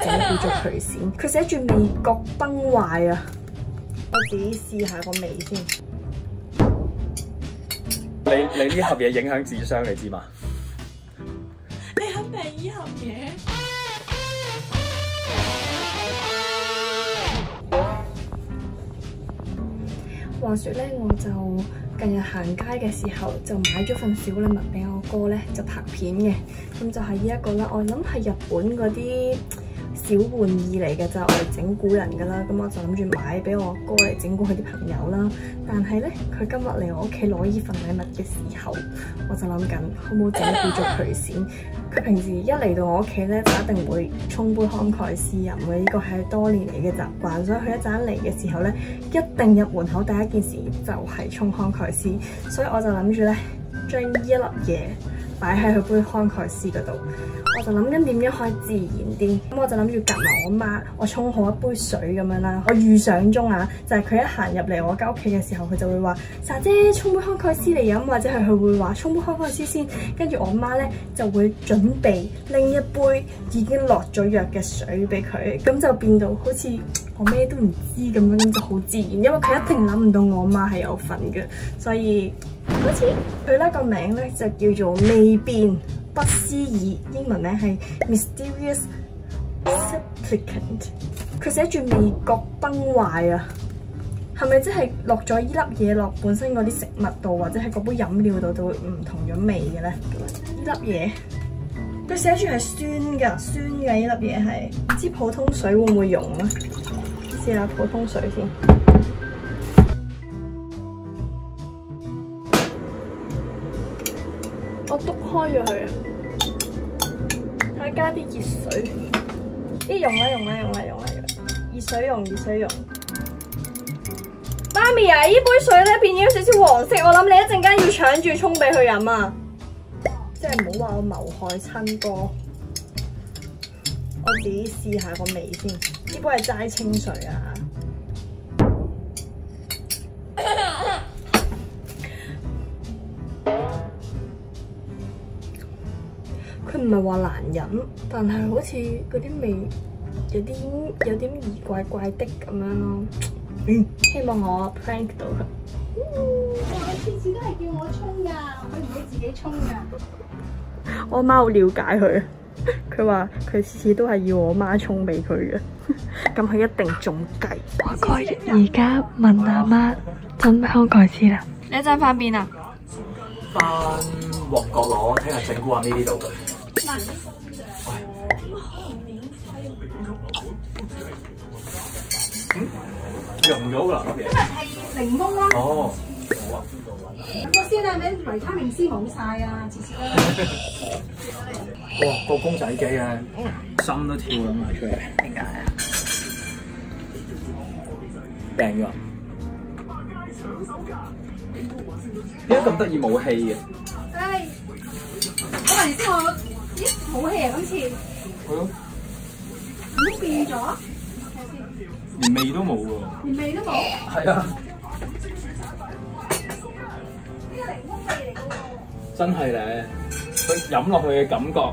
整叫做渠閃，佢寫住味覺崩壞啊！我自己試下個味先。 你呢盒嘢影響智商，你知嘛？ 你肯定係呢盒嘢？話說咧，我就近日行街嘅時候就買咗份小禮物俾我哥咧，就拍片嘅。咁就係呢一個啦，我諗係日本嗰啲小玩意嚟嘅，就係我哋整蠱人噶啦。咁我就諗住買俾我哥嚟整蠱佢啲朋友啦。但係咧，佢今日嚟我屋企攞呢份禮物嘅時候，我就諗緊好唔好整叫做渠閃。佢平時一嚟到我屋企咧，就一定會沖杯康蓋斯飲嘅，呢個係多年嚟嘅習慣。所以佢一陣嚟嘅時候咧，一定入門口第一件事就係沖康蓋斯。所以我就諗住咧，將呢一粒嘢擺喺佢杯康蓋斯嗰度。我就諗緊點樣可以自然啲，咁我就諗住夾埋我媽，我沖好一杯水咁樣啦。我預想中啊，就係佢一行入嚟我間屋企嘅時候，佢就會話：莎姐沖杯康蓋斯嚟飲，或者係佢會話沖杯康蓋斯先。跟住我媽咧就會準備拎一杯已經落咗藥嘅水俾佢，咁就變到好似我咩都唔知咁樣，就好自然。因為佢一定諗唔到我媽係有份嘅，所以好似佢呢個名咧就叫做味變不思議，英文名係 Mysterious Supplicant。佢寫住味覺崩壞啊，係咪即係落咗依粒嘢落本身嗰啲食物度，或者係嗰杯飲料度，就會唔同咗味嘅咧？依粒嘢佢寫住係酸㗎，酸嘅依粒嘢係，唔知普通水會唔會溶啊？試下普通水先。我篤開咗佢啊！再加啲熱水，用啦！熱水用。媽咪啊！呢杯水咧變咗少少黃色，我諗你一陣間要搶住沖俾佢飲啊！即係唔好話我謀害親哥。我自己試下個味先，呢杯係齋清水啊！佢唔係話難飲，但係好似嗰啲味有啲異怪怪的咁樣咯。希望我 prank 到佢。 佢次次都係叫我沖㗎，佢唔會自己沖㗎。 我媽好了解佢，佢話佢次次都係要我媽沖俾佢嘅，咁佢一定中計。我哥而家問阿媽斟康蓋斯啦。你斟翻邊啊？ 翻旺角攞，聽日整蠱下呢啲道具。溶咗㗎啦， 今日係檸檬啦。 哦，好啊。 個先啊，你維他命 C 冇晒啊，次次都。 哇，個公仔機啊，心都跳咁埋出嚟。點解啊？病咗。點解咁得意冇氣嘅？ 唉，我嚟先我，咦冇氣啊今次。 係咯。 唔好變咗。 連味都冇喎。 連味都冇。 係啊。 呢個檸檬味嚟㗎喎。 真係咧，佢飲落去嘅感覺。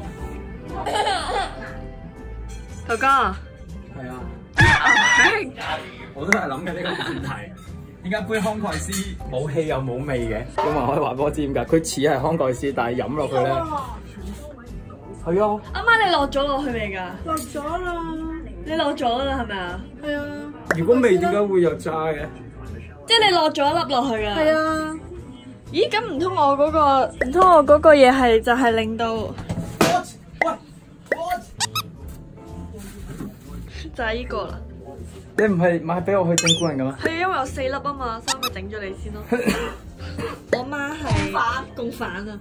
哥哥。 係啊。我都係諗緊呢個問題。點解杯康蓋斯冇氣又冇味嘅？咁啊可以話俾我知點解？佢似係康蓋斯，但係飲落去咧，係啊。 阿媽你落咗落去未㗎？ 落咗啦。 你落咗啦係咪啊？ 係啊。 如果味點解會有渣嘅？ 即係你落咗一粒落去㗎？ 係啊。 咦，咁唔通我嗰個嘢係就係令到就係呢個啦。 你唔係買俾我去整蠱人㗎咩？ 係因為有4粒啊嘛，3個整咗你先咯。我媽係共犯啊！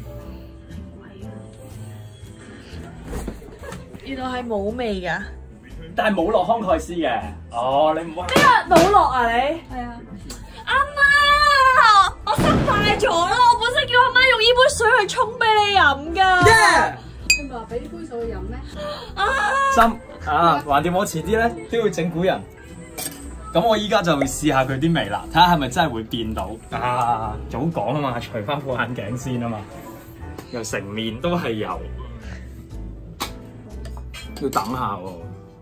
原來係冇味㗎。 但係冇落康蓋斯嘅。哦，你唔好。 冇落啊你？ 係啊。 阿媽，我失敗咗啦！我本身叫阿媽用呢杯水去沖俾你飲㗎。 你唔係話俾呢杯水去飲咩？ 心啊，橫掂我遲啲咧都要整蠱人。咁我依家就會試下佢啲味啦，睇下係咪真係會變到。啊，早講啊嘛，除翻副眼鏡先啊嘛，又成面都係油，要等下喎。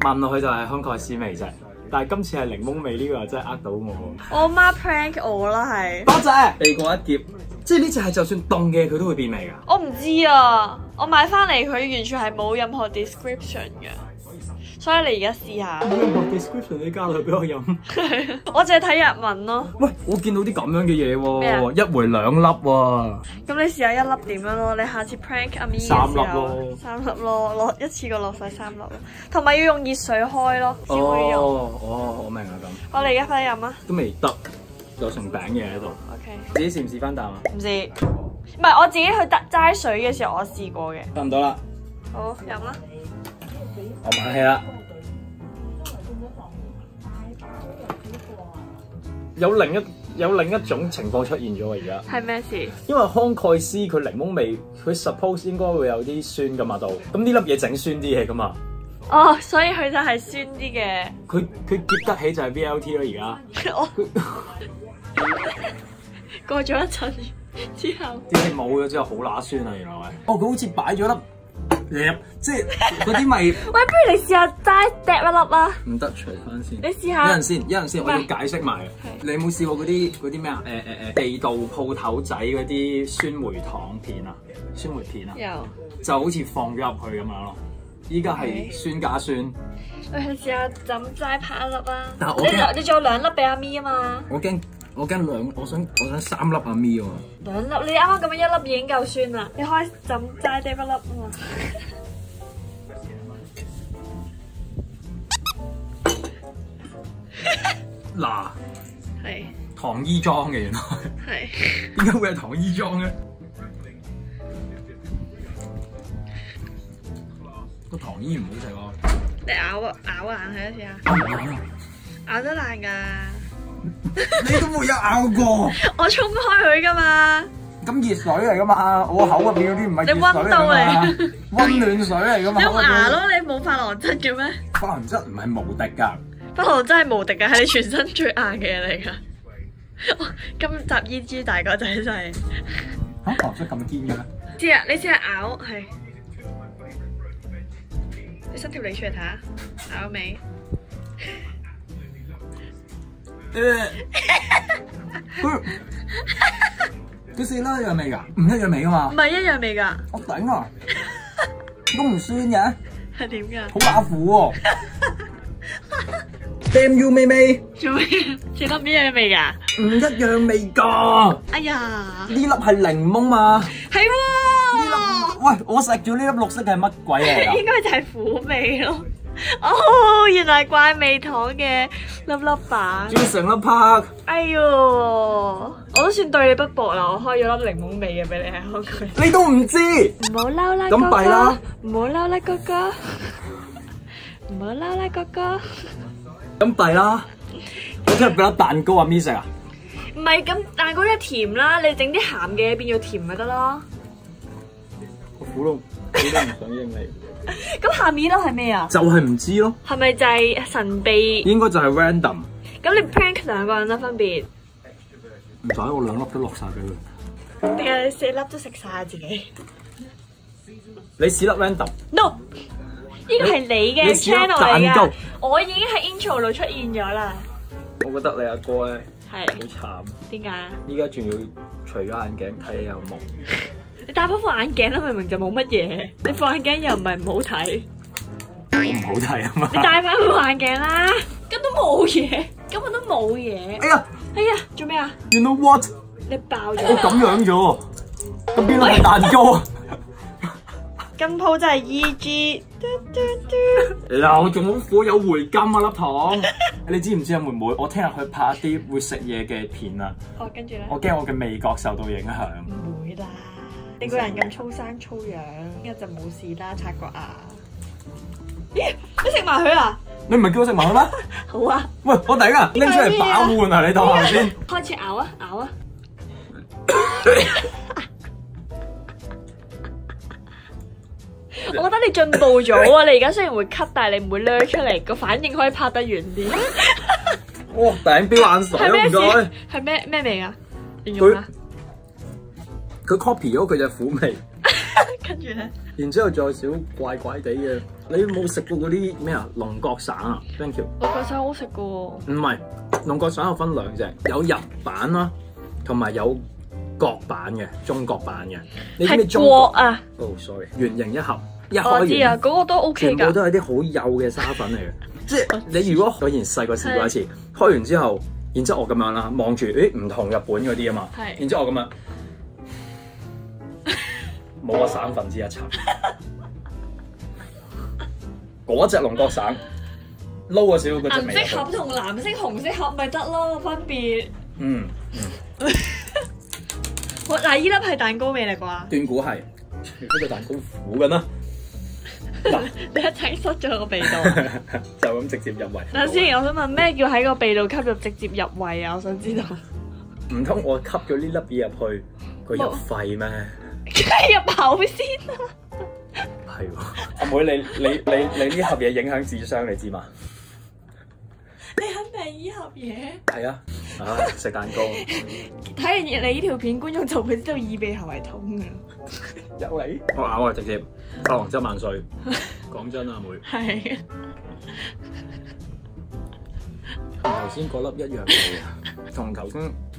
聞落去就係香蓋斯味啫，但係今次係檸檬味呢個又真係呃到我。 我媽 prank 我啦，係。 多謝。避過一劫，即係呢只係就算凍嘅佢都會變味㗎。 我唔知啊，我買翻嚟佢完全係冇任何 description 嘅，所以你而家試下。 冇任何 description 你加落去俾我飲。 我淨係睇日文咯。 喂，我見到啲咁樣嘅嘢咩喎，一回2粒喎。 咁你試下1粒點樣咯？你下次 prank 阿咪嘅時 3 候粒咯 ，3粒咯，落一次過落晒3粒咯，同埋要用熱水開咯，先會用。 哦，我明啦咁。 我哋而家快啲飲啊！ 都未得，有成餅嘢喺度。 OK。 自己試唔試翻啖啊？ 唔知，唔係我自己去齋水嘅時候我試過嘅。 差唔多啦， 好飲啦。 我買氣啦。有另一種情況出現咗啊！而家係咩事？ 因為康蓋斯佢檸檬味，佢 suppose 應該會有啲酸噶嘛度，咁呢粒嘢整酸啲嘢噶嘛。 哦，所以佢就係酸啲嘅。 佢結得起就係 VLT 咯，而家。 我過咗一陣之後， 啲嘢冇咗之後好乸酸啊！原來。哦，佢好似擺咗粒嘢，即係嗰啲咪。 喂，不如你試下齋嗒一粒啊！ 唔得，除翻先。 你試下。 一陣先，我要解釋埋。你有冇試過嗰啲咩啊？地道鋪頭仔嗰啲酸梅糖片啊？酸梅片啊？ 有。 就好似放咗入去咁樣咯。依家係酸加酸。 喂，試下就咁齋拍一粒啊！ 但係我驚你仲有2粒俾阿咪啊嘛！ 我驚我想3粒阿咪喎。 2粒，你啱啱咁樣1粒已經夠酸啦，你可以就咁齋嗒1粒啊嘛。 嗱， 係糖衣裝嘅原來， 係點解會係糖衣裝嘅？個糖衣唔好食喎。 你咬爛佢一試下，咬得爛㗎。 你都冇有咬過。 我沖開佢㗎嘛。 咁熱水嚟㗎嘛，我口入邊嗰啲唔係熱水嚟㗎嘛， 你溫度嚟， 溫暖水嚟㗎嘛。 你用牙咯，你冇琺瑯質嘅咩？ 琺瑯質唔係無敵㗎。 琺瑯質係無敵㗎，係你全身最硬嘅嘢嚟㗎。今集 EG 大個仔真係。 嚇，琺瑯質咁堅嘅咩？ 試下，你試下咬，係。你伸條脷出嚟睇下，咬未？ 佢試啦一樣味㗎，唔一樣味㗎嘛？ 唔係一樣味㗎。 我頂啊！都唔酸嘅， 係點㗎？ 好乸苦喎！Damn you 妹妹， 做咩？試得唔一樣味㗎？ 唔一樣味㗎。 哎呀！ 呢粒係檸檬嘛？ 係喎。 喂，我食咗呢粒綠色係乜鬼嚟㗎？ 應該就係苦味咯。哦，原來係怪味糖嘅粒粒版。 仲要成粒拍。 哎呦，我都算對你不薄啦，我開咗粒檸檬味嘅俾你喺香港。 你都唔知？ 唔好嬲啦， 咁弊啦！ 唔好嬲啦，哥哥。唔好嬲啦，哥哥。 咁弊啦！我今日俾粒蛋糕阿咪食啊！ 唔係咁，蛋糕一甜啦，你整啲鹹嘅變咗甜咪得咯。 我苦到唔想應你。 咁下面粒係咩啊？ 就係唔知咯。 係咪就係神秘？ 應該就係 random。 咁你 prank 2個人啦分別？ 唔使，我2粒都落晒俾佢。 定係4粒都食晒自己？ 你試粒 random。No， 呢個係你嘅 channel 嚟㗎，我已經喺 intro 度出現咗啦。 我覺得你阿哥咧係好慘。 點解啊？ 依家仲要除咗眼鏡睇你有冇？ 你戴翻副眼鏡啦，明明就冇乜嘢。你副眼鏡又唔係唔好睇， 我唔好睇啊嘛。 你戴翻副眼鏡啦，根本都冇嘢，根本都冇嘢。 哎呀， 哎呀，做咩啊 ？You know what？ 你爆咗。 我咁樣咗，咁邊度係蛋糕啊？ 今鋪真係 EG。 嗱，我仲好苦有回甘啊粒糖。你知唔知啊妹妹？我聽日去拍一啲會食嘢嘅片啊。 哦，跟住咧。 我驚我嘅味覺受到影響。 唔會啦，你個人咁粗生粗養，應該就冇事啦，刷個牙。咦，你食埋佢啊？ 你唔係叫我食埋佢咩？ 好啊。 喂，我頂啊！拎出嚟把玩啊！你當下先。 開始咬啊咬啊！我覺得你進步咗啊！你而家雖然會咳，但係你唔會掠出嚟，個反應可以拍得遠啲。 哇！頂飆眼水啊！唔該。 係咩味啊？形容下。 佢 copy 咗佢隻苦味。 跟住咧， 然之後仲有少怪怪地嘅，你有冇食過嗰啲咩啊？龍角散啊 ，thank you。 我覺得好食嘅喎。 唔係，龍角散有分兩隻，有日版啦，同埋有角版嘅，中國版嘅。你知唔知中國啊？ 哦 ，sorry，圓形一盒，一我開完， 知啊，嗰個都 OK 㗎。 全部都係啲好幼嘅沙粉嚟嘅。即係你如果我以前細個試過一次，開完之後，然之後我咁樣啦，望住，誒唔同日本嗰啲啊嘛，然之後我咁樣。冇個省分之一層，嗰隻龍角散撈咗少少嗰隻味。 銀色盒同藍色、紅色盒咪得咯，分別。好嗱，依粒係蛋糕味嚟啩？ 斷估係，呢個蛋糕苦緊啦。嗱， 你一齊塞咗個鼻度， 就咁直接入胃。 等先，我想問咩叫喺個鼻度吸入直接入胃啊？我想知道。 唔通我吸咗呢粒嘢入去，佢入肺咩？ 梗係入口先啦。 係喎，阿妹你呢盒嘢影響智商，你知嘛？ 你肯定係依盒嘢？ 係啊，食蛋糕。 睇完你呢條片，觀眾就會知道耳鼻喉係痛㗎。 有你，我咬啊直接，發黃汁萬歲。講真啊，阿妹。係。同頭先嗰粒一樣味啊，同頭先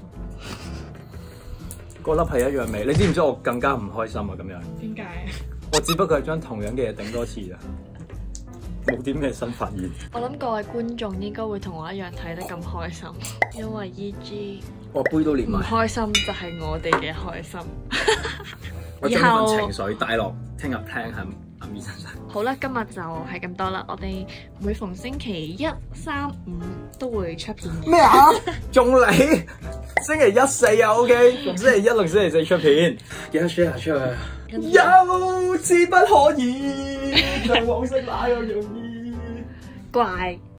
嗰粒係一樣味。你知唔知我更加唔開心啊？咁樣。 點解？ 我只不過係將同樣嘅嘢頂多次咋，冇啲咩新發現。 我諗各位觀眾應該會同我一樣睇得咁開心，因為 EG 我杯都連埋。 唔開心就係我哋嘅開心。 我將呢份情緒帶落聽日 plan 喺阿咪身上。好啦，今日就係咁多啦。我哋每逢星期1、3、5都會出片嘅。 咩啊？仲嚟？星期1、4啊 ，OK。逢星期1同星期4出片，記得 share 出去。有志不可以，就往昔那樣容易。 怪。